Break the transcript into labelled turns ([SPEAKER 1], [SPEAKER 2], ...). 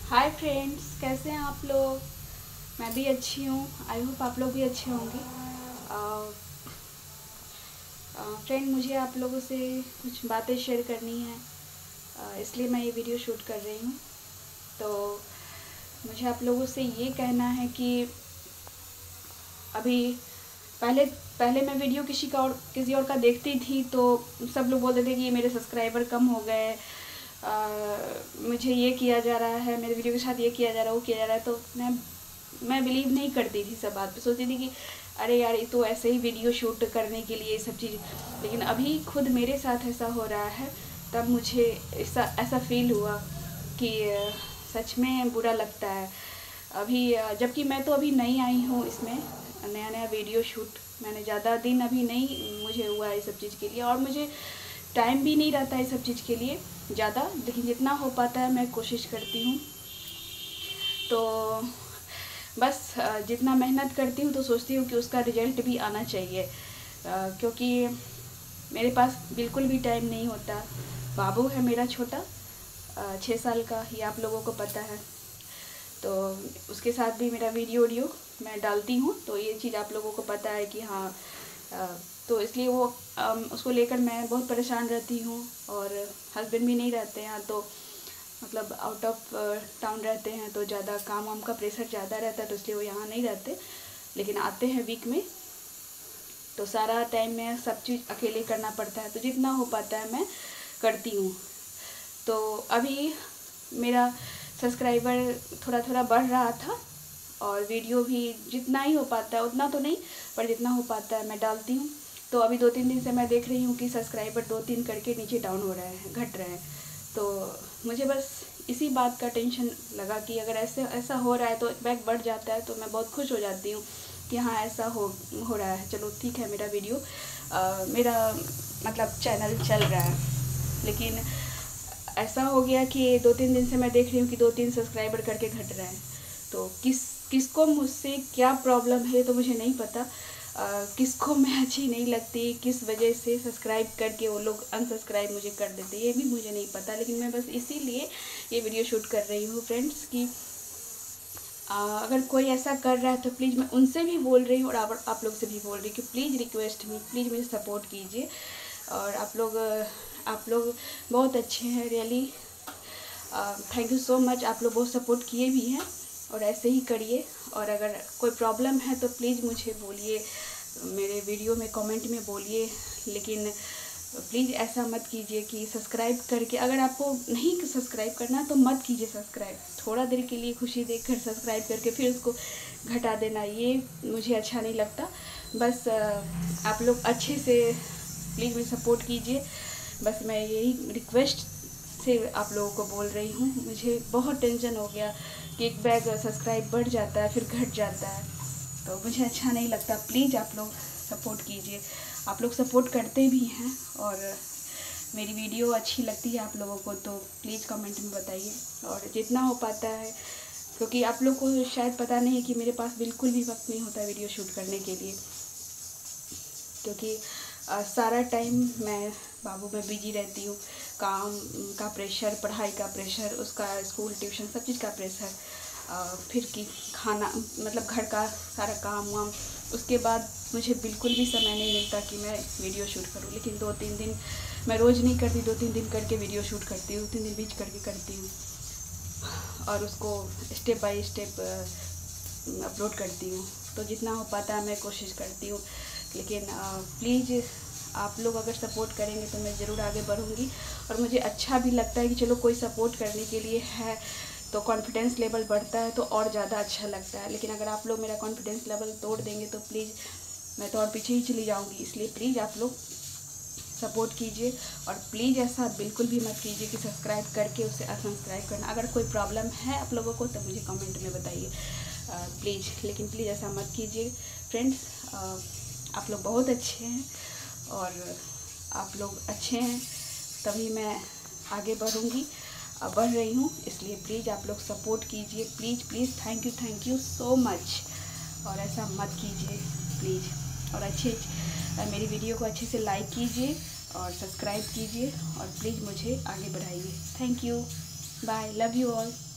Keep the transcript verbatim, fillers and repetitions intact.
[SPEAKER 1] Hi friends, कैसे हैं आप लोग। मैं भी अच्छी हूँ। आई होप आप लोग भी अच्छे होंगे। फ्रेंड, मुझे आप लोगों से कुछ बातें शेयर करनी है, uh, इसलिए मैं ये वीडियो शूट कर रही हूँ। तो मुझे आप लोगों से ये कहना है कि अभी पहले पहले मैं वीडियो किसी का और किसी और का देखती थी तो सब लोग बोलते थे कि मेरे सब्सक्राइबर कम हो गए, Uh, मुझे ये किया जा रहा है, मेरे वीडियो के साथ ये किया जा रहा है, वो किया जा रहा है। तो मैं मैं बिलीव नहीं करती थी सब बात पे, सोचती थी कि अरे यार, ये तो ऐसे ही वीडियो शूट करने के लिए सब चीज़। लेकिन अभी खुद मेरे साथ ऐसा हो रहा है, तब मुझे ऐसा ऐसा फील हुआ कि सच में बुरा लगता है। अभी जबकि मैं तो अभी नई आई हूँ इसमें, नया नया वीडियो शूट, मैंने ज़्यादा दिन अभी नहीं मुझे हुआ है सब चीज़ के लिए, और मुझे टाइम भी नहीं रहता है सब चीज़ के लिए ज़्यादा। लेकिन जितना हो पाता है मैं कोशिश करती हूँ। तो बस जितना मेहनत करती हूँ तो सोचती हूँ कि उसका रिज़ल्ट भी आना चाहिए, क्योंकि मेरे पास बिल्कुल भी टाइम नहीं होता। बाबू है मेरा छोटा, छः साल का, ये आप लोगों को पता है। तो उसके साथ भी मेरा वीडियो वीडियो मैं डालती हूँ, तो ये चीज़ आप लोगों को पता है कि हाँ। तो इसलिए वो उसको लेकर मैं बहुत परेशान रहती हूँ। और हस्बैंड भी नहीं रहते हैं, तो मतलब आउट ऑफ टाउन रहते हैं, तो ज़्यादा काम वाम का प्रेशर ज़्यादा रहता है, तो इसलिए वो यहाँ नहीं रहते। लेकिन आते हैं वीक में, तो सारा टाइम में सब चीज़ अकेले करना पड़ता है। तो जितना हो पाता है मैं करती हूँ। तो अभी मेरा सब्सक्राइबर थोड़ा थोड़ा बढ़ रहा था, और वीडियो भी जितना ही हो पाता है उतना तो नहीं, पर जितना हो पाता है मैं डालती हूँ। तो अभी दो तीन दिन से मैं देख रही हूँ कि सब्सक्राइबर दो तीन करके नीचे डाउन हो रहे हैं, घट रहे हैं। तो मुझे बस इसी बात का टेंशन लगा कि अगर ऐसे ऐसा हो रहा है तो बैक बढ़ जाता है, तो मैं बहुत खुश हो जाती हूँ कि हाँ ऐसा हो हो रहा है। चलो ठीक है, मेरा वीडियो आ, मेरा मतलब चैनल चल रहा है। लेकिन ऐसा हो गया कि दो तीन दिन से मैं देख रही हूँ कि दो तीन सब्सक्राइबर करके घट रहे हैं। तो किस किसको मुझसे क्या प्रॉब्लम है तो मुझे नहीं पता। Uh, किसको मैं अच्छी नहीं लगती, किस वजह से सब्सक्राइब करके वो लोग अनसब्सक्राइब मुझे कर देते, ये भी मुझे नहीं पता। लेकिन मैं बस इसीलिए ये वीडियो शूट कर रही हूँ फ्रेंड्स कि uh, अगर कोई ऐसा कर रहा है तो प्लीज़, मैं उनसे भी बोल रही हूँ और आप, आप लोग से भी बोल रही हूँ कि प्लीज़ रिक्वेस्ट मी, प्लीज़ मुझे सपोर्ट कीजिए। और आप लोग आप लोग बहुत अच्छे हैं, really thank you so much. आप लोग बहुत सपोर्ट किए भी हैं, और ऐसे ही करिए। और अगर कोई प्रॉब्लम है तो प्लीज़ मुझे बोलिए, मेरे वीडियो में कमेंट में बोलिए। लेकिन प्लीज़ ऐसा मत कीजिए कि सब्सक्राइब करके, अगर आपको नहीं सब्सक्राइब करना तो मत कीजिए सब्सक्राइब। थोड़ा देर के लिए खुशी देखकर सब्सक्राइब करके फिर उसको घटा देना, ये मुझे अच्छा नहीं लगता। बस आप लोग अच्छे से प्लीज़ मुझे सपोर्ट कीजिए। बस मैं यही रिक्वेस्ट से आप लोगों को बोल रही हूँ। मुझे बहुत टेंशन हो गया कि एक बैग सब्सक्राइब बढ़ जाता है फिर घट जाता है, तो मुझे अच्छा नहीं लगता। प्लीज़ आप लोग सपोर्ट कीजिए। आप लोग सपोर्ट करते भी हैं, और मेरी वीडियो अच्छी लगती है आप लोगों को तो प्लीज़ कमेंट में बताइए। और जितना हो पाता है, क्योंकि आप लोग को शायद पता नहीं है कि मेरे पास बिल्कुल भी वक्त नहीं होता वीडियो शूट करने के लिए, क्योंकि आ, सारा टाइम मैं बाबू में बिजी रहती हूँ। काम का प्रेशर, पढ़ाई का प्रेशर, उसका स्कूल ट्यूशन सब चीज़ का प्रेशर, फिर कि खाना मतलब घर का सारा काम वाम, उसके बाद मुझे बिल्कुल भी समय नहीं मिलता कि मैं वीडियो शूट करूँ। लेकिन दो तीन दिन मैं रोज़ नहीं करती, दो तीन दिन करके वीडियो शूट करती हूँ, तीन दिन बीच करके करती हूँ, और उसको स्टेप बाय स्टेप अपलोड करती हूँ। तो जितना हो पाता है मैं कोशिश करती हूँ। लेकिन प्लीज़ आप लोग अगर सपोर्ट करेंगे तो मैं ज़रूर आगे बढ़ूँगी। और मुझे अच्छा भी लगता है कि चलो कोई सपोर्ट करने के लिए है, तो कॉन्फिडेंस लेवल बढ़ता है तो और ज़्यादा अच्छा लगता है। लेकिन अगर आप लोग मेरा कॉन्फिडेंस लेवल तोड़ देंगे तो प्लीज़ मैं तो और पीछे ही चली जाऊँगी। इसलिए प्लीज़ आप लोग सपोर्ट कीजिए। और प्लीज़ ऐसा बिल्कुल भी मत कीजिए कि सब्सक्राइब करके उसे अनसब्सक्राइब करना। अगर कोई प्रॉब्लम है आप लोगों को तो मुझे कमेंट में बताइए प्लीज़, लेकिन प्लीज़ ऐसा मत कीजिए फ्रेंड्स। आप लोग बहुत अच्छे हैं, और आप लोग अच्छे हैं तभी मैं आगे बढ़ूँगी, बढ़ रही हूँ। इसलिए प्लीज़ आप लोग सपोर्ट कीजिए, please please. Thank you thank you so much. और ऐसा मत कीजिए प्लीज़। और अच्छे मेरी वीडियो को अच्छे से लाइक कीजिए और सब्सक्राइब कीजिए, और प्लीज़ मुझे आगे बढ़ाइए। Thank you, bye, love you all.